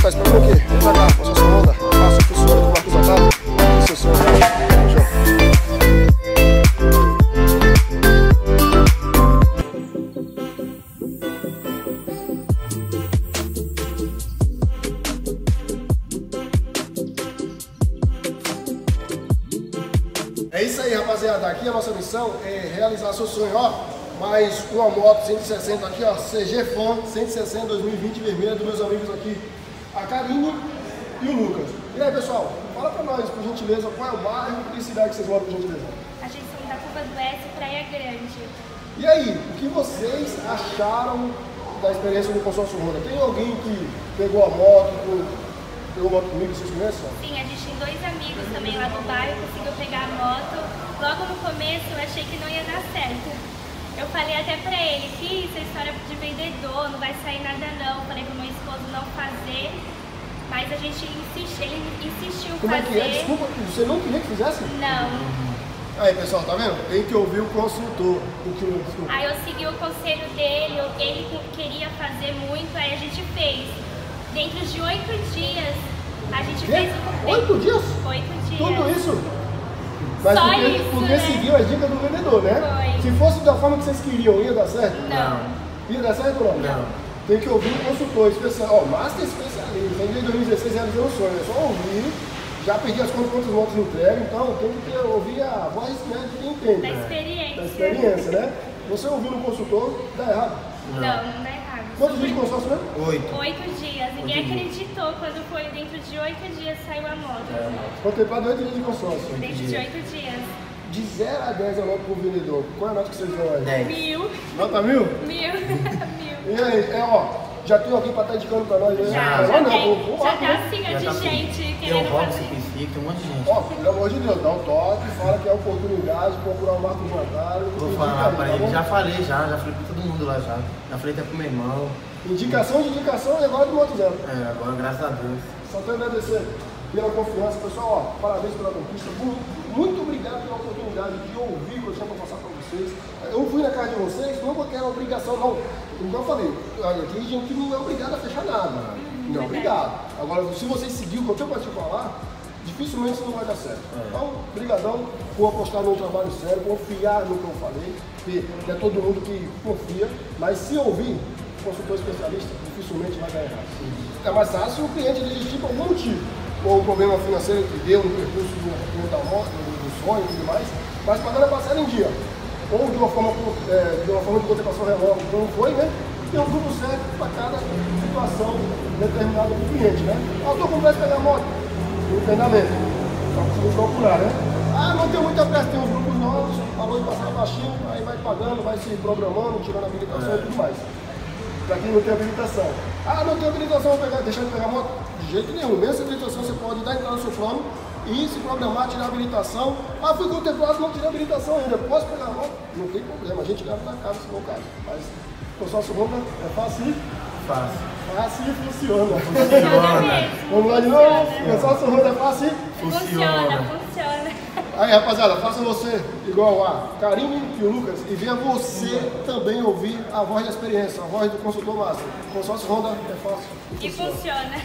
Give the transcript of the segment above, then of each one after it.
tá esperando o quê? Vem pra cá, faça sua onda, faça o funciona do Marcos Otávio. Seu sonho. Tamo junto. É isso aí, rapaziada. Aqui a nossa missão é realizar seu sonho, ó. Mais uma moto 160 aqui, ó. CG Fan 160 2020 vermelha dos meus amigos aqui, a Karine e o Lucas. E aí, pessoal, fala pra nós, por gentileza, qual é o bairro e cidade que vocês moram, por gentileza? A gente está da Curva do S, Praia Grande. E aí, o que vocês acharam da experiência do consórcio Honda? Tem alguém que pegou a moto, pegou a moto comigo, vocês conhecem? Sim, a gente tem dois amigos também lá do bairro, conseguiu pegar a moto. Logo no começo eu achei que não ia dar certo. Eu falei até pra ele que isso é história de vendedor, não vai sair nada não. Falei pro meu esposo não fazer, mas a gente insistiu, ele insistiu Como fazer. é que é? Desculpa, você não queria que fizesse? Não. Aí, pessoal, tá vendo? Tem que ouvir o consultor. Aí eu segui o conselho dele, ele queria fazer muito, aí a gente fez. Dentro de 8 dias, a gente fez o... 8 dias? 8 dias. Tudo isso? Mas Só porque, isso, porque né? seguiu as dicas do vendedor, né? Foi. Se fosse da forma que vocês queriam, ia dar certo? Não. Ia dar certo ou não? Não. Tem que ouvir um consultor especial, ó, master especialista. Em 2016 realizou um sonho, é só ouvir. Já perdi as contas quantas motos entregam, então tem que ouvir a voz, né, de quem entende. Da experiência. Da experiência, né? Você ouvindo um consultor, dá errado. Não dá errado. Quantos dias de consórcio mesmo? 8. 8 dias. Ninguém acreditou quando foi dentro de 8 dias saiu a moto. Contemplado 8 dias de consórcio. Dentro de 8 dias. De 0 a 10 a nota pro vendedor. Qual é a nota que vocês dão aí? 10. 1000. Nota 1000? 1000. E aí, ó, já tem alguém pra estar indicando pra nós, né? Já Não, tem. Já tá né? assim, ó, Já de tá assim. gente Tem o querendo Robson, fazer. tem um monte de gente. Ó, pelo amor de Deus, dá um toque, fala que é oportunidade, procurar o Marcos Otávio. Vou falar pra ele, já falei já falei pra todo mundo lá já. Já falei até pro meu irmão. Indicação de indicação é agora do Moto Zero. É, agora graças a Deus. Só tenho a agradecer pela confiança, pessoal, ó, parabéns pela conquista. Muito obrigado pela oportunidade de ouvir o que eu tinha para passar para vocês. Eu fui na casa de vocês, não porque era obrigação, não. Como eu falei, aqui a gente não é obrigado a fechar nada. Não é obrigado. Agora, se vocês seguirem o que eu tenho para te falar, dificilmente isso não vai dar certo. Então, brigadão por apostar num trabalho sério, confiar no que eu falei, porque não é todo mundo que confia, mas se ouvir consultor especialista, dificilmente vai dar errado. É mais fácil o cliente desistir por algum motivo, ou um problema financeiro que deu no percurso da moto, do sonho e tudo mais, mas pagando a parcela em dia, ou de uma forma de contemplação relógio, como foi, né? Tem um grupo certo para cada situação determinada do cliente, né? Ah, eu estou com pressa de pegar a moto, o treinamento, então conseguimos procurar, né? Ah, não tem muita pressa, tem uns grupos novos, valor de passar baixinho, aí vai pagando, vai se programando, tirando a habilitação e tudo mais. Para quem não tem habilitação. Ah, não tem habilitação, deixar de pegar moto? De jeito nenhum. Nessa habilitação você pode dar entrada no seu plano e se programar, tirar a habilitação. Ah, fui contemplado, não tirei a habilitação ainda. Posso pegar a moto? Não tem problema, a gente leva na casa se for o caso. Mas o consórcio Honda é fácil? Fácil. Fácil e funciona. Funciona mesmo. Vamos lá de novo? O consórcio Honda é fácil? Funciona. Aí, rapaziada, faça você igual a Karine e o Lucas e venha você também ouvir a voz da experiência, a voz do consultor master. O consórcio Honda é fácil E funciona.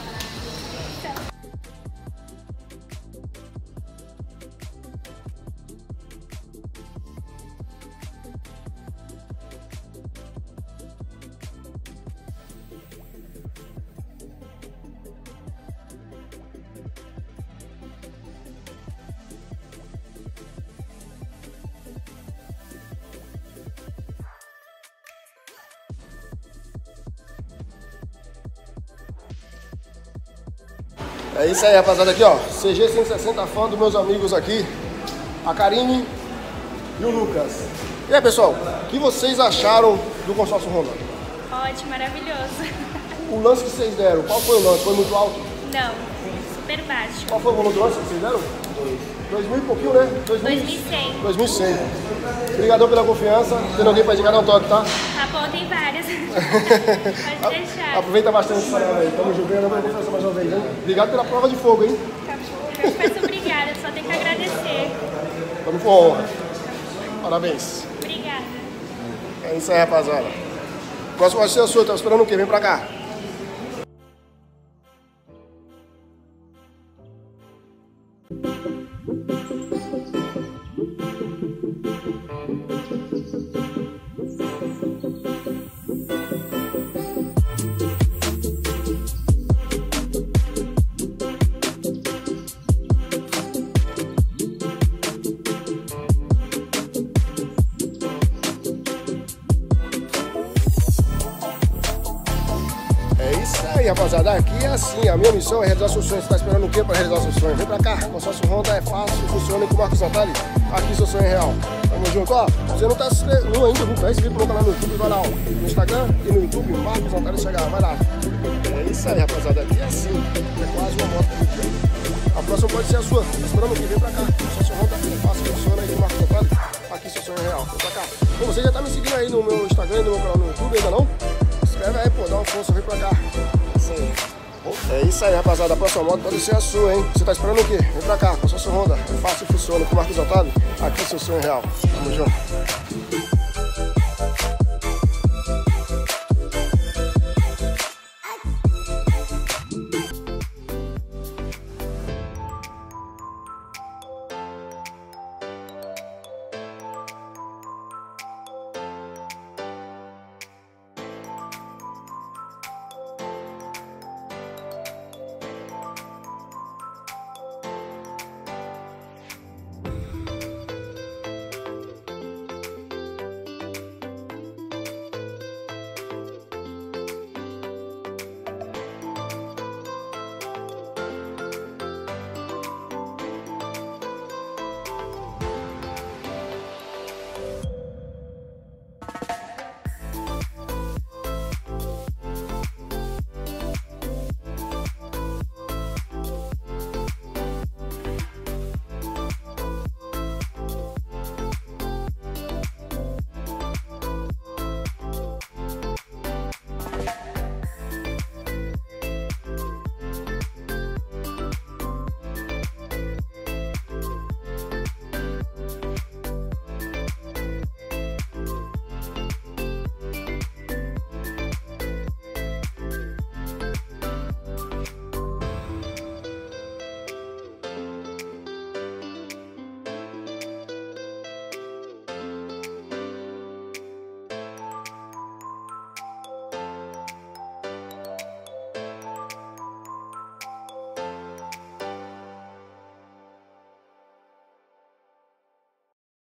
É isso aí, rapaziada, aqui ó, CG 160 fã dos meus amigos aqui, a Karine e o Lucas. E aí, pessoal, o que vocês acharam do consórcio Honda? Ótimo, maravilhoso. O lance que vocês deram, qual foi o lance? Foi muito alto? Não, super baixo. Qual foi o valor do lance que vocês deram? 2.000 e pouquinho, né? 2.100. 2.100. Obrigadão pela confiança. Tendo alguém para indicar, dá um toque, tá? Tá bom, tem várias. Pode deixar. Aproveita bastante essa galera aí. Tamo junto, pela confiança mais uma vez, hein? Obrigado pela prova de fogo, hein? Tá bom. Eu peço obrigada, só tenho que agradecer. Tamo com honra. Parabéns. Obrigada. É isso aí, rapaziada. Próximo vai ser a sua, tá esperando o quê? Vem pra cá. Rapaziada, aqui é assim, a minha missão é realizar seus sonhos. Você tá esperando o que para realizar seus sonhos? Vem pra cá, consórcio Honda é fácil, funciona com o Marcos Natália. Aqui seu sonho é real. Tamo junto, ó. Se você não tá inscrito ainda, não tá inscrito no canal no YouTube, vai lá, ó, no Instagram e no YouTube, Marcos Natália chegar, vai lá. É isso aí, rapaziada, aqui é assim, é quase uma moto por dia. A próxima pode ser a sua. Tá esperando o que? Vem pra cá, consórcio Honda é fácil, funciona com o Marcos Natália. Aqui seu sonho é real. Vem pra cá. Bom, você já tá me seguindo aí no meu Instagram e no meu canal no YouTube, ainda não? Inscreve aí, pô, dá uma força, vem pra cá. É isso aí, rapaziada. A próxima moto pode ser a sua, hein? Você tá esperando o quê? Vem pra cá, consórcio Honda. É fácil e funciona com o Marcos Natália. Aqui é seu sonho real. Tamo junto.